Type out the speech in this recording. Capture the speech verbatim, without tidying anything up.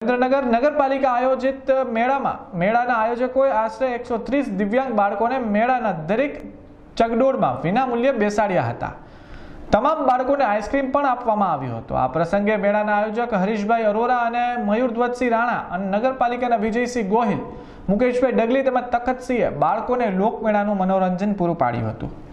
સુરેન્દ્રનગર નગરપાલિકા આયોજિત મેળામાં મેળાના આયોજકોએ આશરે એકસો ત્રીસ દિવ્યાંગ બાળકોને મેળાના દરેક ચકડોળમાં વિનામૂલ્યે બેસાડ્યા હતા. તમામ બાળકોને આઈસ્ક્રીમ પણ આપવામાં આવ્યો હતો. આ પ્રસંગે મેળાના આયોજક હરીશભાઈ અરોરા અને મયુરધ્વજસિંહ રાણા અને નગરપાલિકાના વિજયસિંહ ગોહિલ, મુકેશભાઈ ડગલી તેમજ તખતસિંહે બાળકોને લોકમેળાનું મનોરંજન પૂરું પાડ્યું હતું.